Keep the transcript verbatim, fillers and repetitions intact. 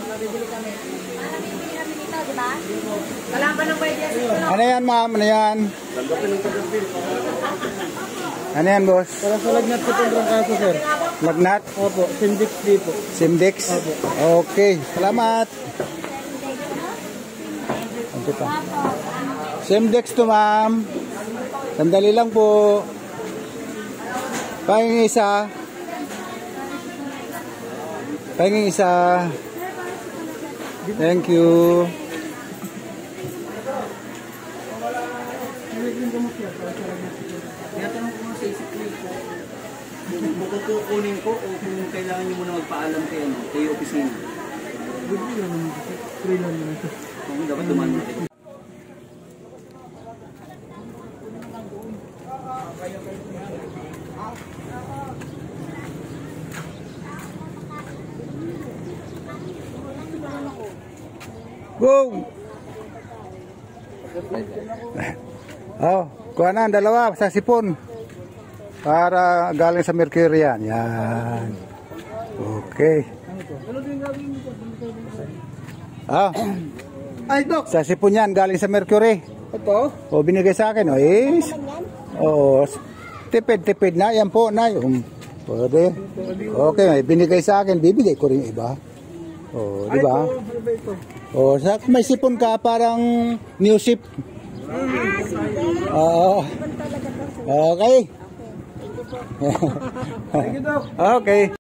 Bibili kami. Ano bibili kami nito, di ba? Kalaban ng pwede. Ano yan, ma'am? Ano yan? Ano yan, boss? Para sa lagnat ko pong trangkaso, sir. Lagnat? Opo, Simdex D po. Simdex? Opo. Okay, salamat. Ito pa. Simdex to, ma'am. Sandali lang po. Pahingin isa. Pahingin isa. Thank you. Tinatanong ko nga sa isip ko po, bukod kukunin ko o kung kailangan nyo muna magpaalam kayo, no, kayo opisina. Hindi naman ito. Free lang naman ito. Kung dapat dumaan mo ito. Go! Oh, kuha na ang dalawa sa sipon. Para galing sa Mercury yan. Yan. Okay. Ah. Ay, Dok! Sa sipon yan, galing sa Mercury. Ito? O, binigay sa akin. O, is. Oo. Tipid-tipid na. Yan po na. Yung, pwede. Okay, may binigay sa akin. Bibigay ko rin iba. O, di ba? O, sa, may sipon ka parang new ship. Oo. Okay. Thank you, Dok. Okay.